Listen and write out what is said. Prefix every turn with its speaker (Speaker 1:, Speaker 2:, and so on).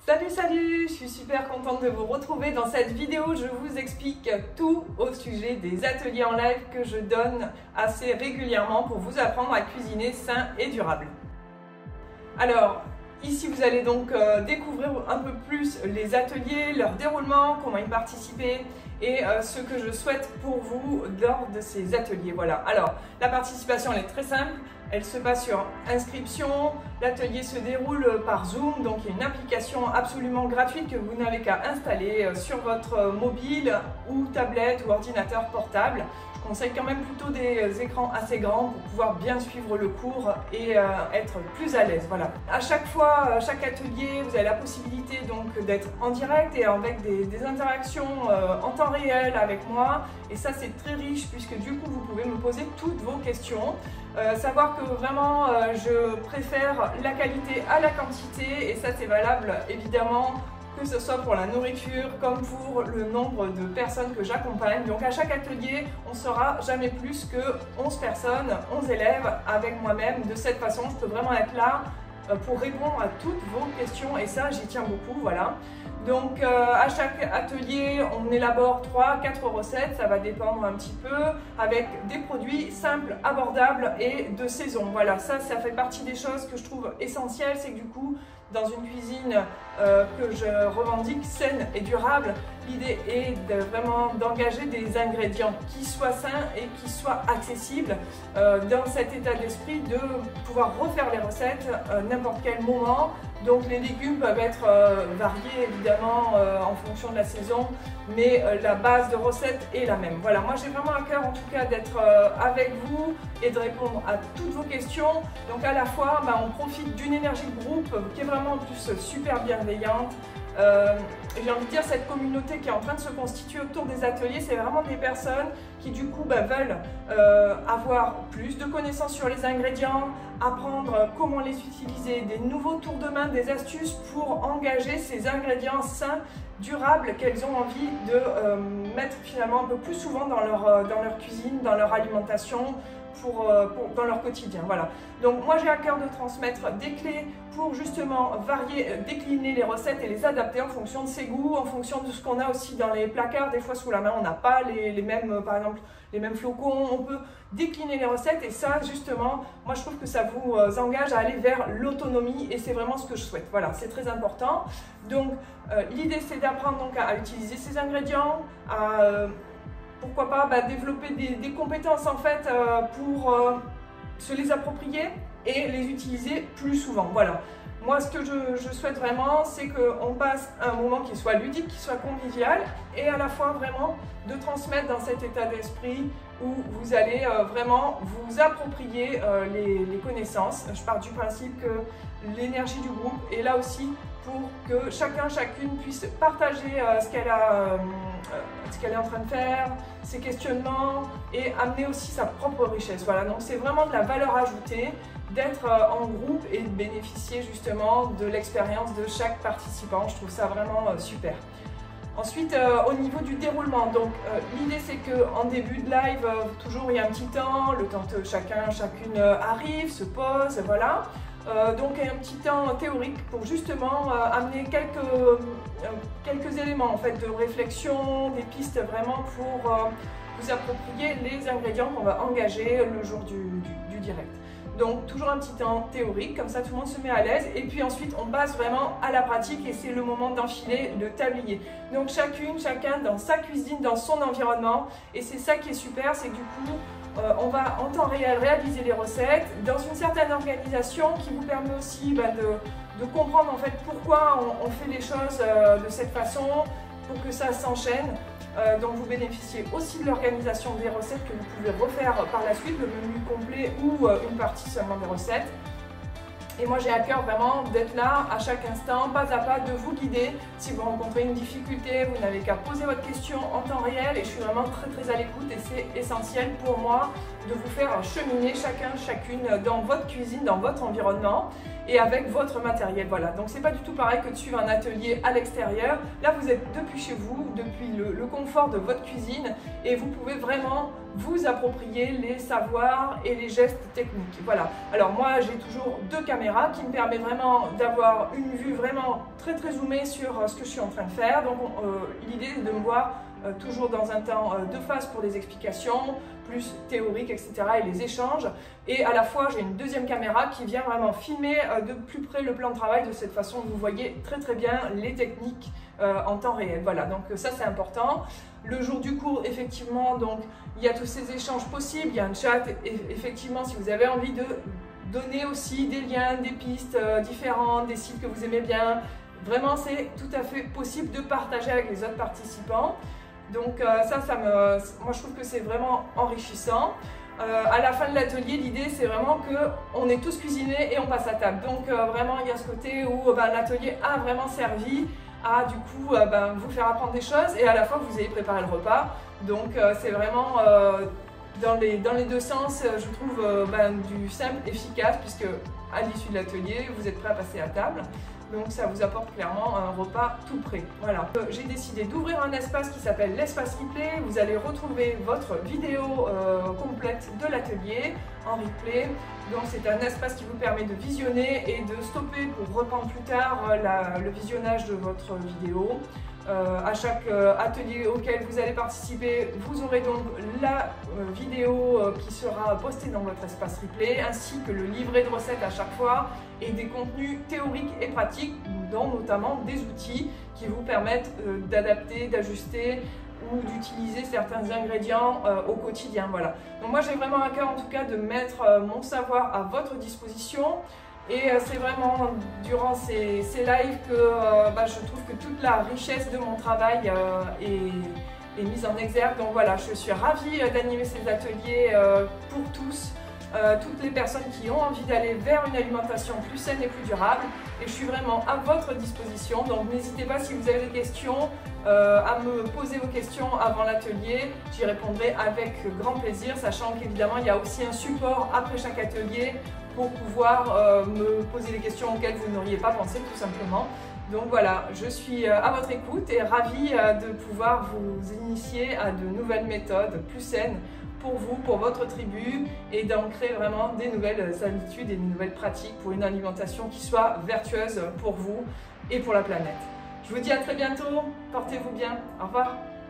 Speaker 1: Salut, je suis super contente de vous retrouver. Dans cette vidéo, je vous explique tout au sujet des ateliers en live que je donne assez régulièrement pour vous apprendre à cuisiner sain et durable. Alors, ici vous allez donc découvrir un peu plus les ateliers, leur déroulement, comment y participer et ce que je souhaite pour vous lors de ces ateliers. Voilà, alors la participation elle est très simple. Elle se passe sur inscription, l'atelier se déroule par Zoom, donc il y a une application absolument gratuite que vous n'avez qu'à installer sur votre mobile ou tablette ou ordinateur portable. Je conseille quand même plutôt des écrans assez grands pour pouvoir bien suivre le cours et être plus à l'aise. Voilà. À chaque fois, chaque atelier, vous avez la possibilité donc d'être en direct et avec des interactions en temps réel avec moi. Et ça, c'est très riche puisque du coup, vous pouvez me poser toutes vos questions. Savoir que vraiment je préfère la qualité à la quantité et ça c'est valable évidemment que ce soit pour la nourriture comme pour le nombre de personnes que j'accompagne. Donc à chaque atelier on sera jamais plus que 11 personnes, 11 élèves avec moi-même. De cette façon je peux vraiment être là pour répondre à toutes vos questions et ça j'y tiens beaucoup, voilà. Donc à chaque atelier, on élabore 3-4 recettes, ça va dépendre un petit peu, avec des produits simples, abordables et de saison. Voilà, ça fait partie des choses que je trouve essentielles, c'est que du coup, dans une cuisine que je revendique saine et durable, l'idée est vraiment d'engager des ingrédients qui soient sains et qui soient accessibles dans cet état d'esprit de pouvoir refaire les recettes n'importe quel moment. Donc les légumes peuvent être variés évidemment en fonction de la saison, mais la base de recette est la même. Voilà, moi j'ai vraiment à cœur en tout cas d'être avec vous et de répondre à toutes vos questions. Donc à la fois, on profite d'une énergie de groupe qui est vraiment en plus super bienveillante. J'ai envie de dire, cette communauté qui est en train de se constituer autour des ateliers, c'est vraiment des personnes qui du coup veulent avoir plus de connaissances sur les ingrédients, apprendre comment les utiliser, des nouveaux tours de main, des astuces pour engager ces ingrédients sains, durables, qu'elles ont envie de mettre finalement un peu plus souvent dans leur cuisine, dans leur alimentation, dans leur quotidien. Voilà. Donc moi j'ai à cœur de transmettre des clés pour justement varier, décliner les recettes et les adapter en fonction de ses goûts, en fonction de ce qu'on a aussi dans les placards. Des fois sous la main on n'a pas les mêmes, par exemple les mêmes flocons, on peut décliner les recettes et ça justement moi je trouve que ça vous engage à aller vers l'autonomie et c'est vraiment ce que je souhaite. Voilà, c'est très important. Donc l'idée c'est d'apprendre donc à utiliser ces ingrédients, à pourquoi pas développer des compétences en fait pour se les approprier et les utiliser plus souvent. Voilà. Moi, ce que je souhaite vraiment, c'est qu'on passe un moment qui soit ludique, qui soit convivial et à la fois vraiment de transmettre dans cet état d'esprit où vous allez vraiment vous approprier les connaissances. Je pars du principe que l'énergie du groupe est là aussi pour que chacune puisse partager ce qu'elle est en train de faire, ses questionnements et amener aussi sa propre richesse. Voilà, donc c'est vraiment de la valeur ajoutée d'être en groupe et de bénéficier justement de l'expérience de chaque participant. Je trouve ça vraiment super. Ensuite, au niveau du déroulement, donc l'idée c'est qu'en début de live, toujours il y a un petit temps, le temps que chacune arrive, se pose, voilà. Donc il y a un petit temps théorique pour justement amener quelques éléments en fait de réflexion, des pistes vraiment pour vous approprier les ingrédients qu'on va engager le jour du direct. Donc toujours un petit temps théorique, comme ça tout le monde se met à l'aise et puis ensuite on passe vraiment à la pratique et c'est le moment d'enfiler le tablier. Donc chacun dans sa cuisine, dans son environnement et c'est ça qui est super, c'est que du coup on va en temps réel réaliser les recettes dans une certaine organisation qui vous permet aussi de comprendre en fait pourquoi on fait les choses de cette façon pour que ça s'enchaîne. Donc vous bénéficiez aussi de l'organisation des recettes que vous pouvez refaire par la suite, le menu complet ou une partie seulement des recettes. Et moi j'ai à cœur vraiment d'être là à chaque instant, pas à pas, de vous guider. Si vous rencontrez une difficulté, vous n'avez qu'à poser votre question en temps réel et je suis vraiment très à l'écoute et c'est essentiel pour moi de vous faire cheminer chacune dans votre cuisine, dans votre environnement. et avec votre matériel. Voilà, donc c'est pas du tout pareil que de suivre un atelier à l'extérieur. Là, vous êtes depuis chez vous, depuis le confort de votre cuisine, et vous pouvez vraiment vous approprier les savoirs et les gestes techniques. Voilà. Alors moi, j'ai toujours 2 caméras qui me permettent vraiment d'avoir une vue vraiment très zoomée sur ce que je suis en train de faire. Donc l'idée est de me voir toujours dans un temps de face pour les explications, plus théoriques, etc. et les échanges. Et à la fois, j'ai une 2e caméra qui vient vraiment filmer de plus près le plan de travail. De cette façon, vous voyez très bien les techniques en temps réel. Voilà, donc ça c'est important. Le jour du cours, effectivement, donc il y a tous ces échanges possibles. Il y a un chat, effectivement, si vous avez envie de donner aussi des liens, des pistes différentes, des sites que vous aimez bien. Vraiment, c'est tout à fait possible de partager avec les autres participants. Donc moi je trouve que c'est vraiment enrichissant. À la fin de l'atelier, l'idée c'est vraiment qu'on est tous cuisinés et on passe à table. Donc vraiment il y a ce côté où l'atelier a vraiment servi à du coup vous faire apprendre des choses et à la fois que vous ayez préparé le repas. Donc c'est vraiment dans les 2 sens, je trouve du simple, efficace, puisque à l'issue de l'atelier, vous êtes prêt à passer à table. Donc ça vous apporte clairement un repas tout prêt. Voilà. J'ai décidé d'ouvrir un espace qui s'appelle l'espace replay. Vous allez retrouver votre vidéo complète de l'atelier en replay. Donc c'est un espace qui vous permet de visionner et de stopper pour reprendre plus tard le visionnage de votre vidéo. À chaque atelier auquel vous allez participer, vous aurez donc la vidéo qui sera postée dans votre espace replay, ainsi que le livret de recettes à chaque fois et des contenus théoriques et pratiques, dont notamment des outils qui vous permettent d'adapter, d'ajuster ou d'utiliser certains ingrédients au quotidien. Voilà. Donc moi j'ai vraiment à cœur en tout cas de mettre mon savoir à votre disposition. Et c'est vraiment durant ces lives que je trouve que toute la richesse de mon travail est mise en exergue. Donc voilà, je suis ravie d'animer ces ateliers pour tous, toutes les personnes qui ont envie d'aller vers une alimentation plus saine et plus durable. Et je suis vraiment à votre disposition. Donc n'hésitez pas, si vous avez des questions, à me poser vos questions avant l'atelier. J'y répondrai avec grand plaisir, sachant qu'évidemment il y a aussi un support après chaque atelier pour pouvoir me poser des questions auxquelles vous n'auriez pas pensé tout simplement. Donc voilà, je suis à votre écoute et ravie de pouvoir vous initier à de nouvelles méthodes plus saines pour vous, pour votre tribu, et d'ancrer vraiment des nouvelles habitudes et des nouvelles pratiques pour une alimentation qui soit vertueuse pour vous et pour la planète. Je vous dis à très bientôt, portez-vous bien, au revoir.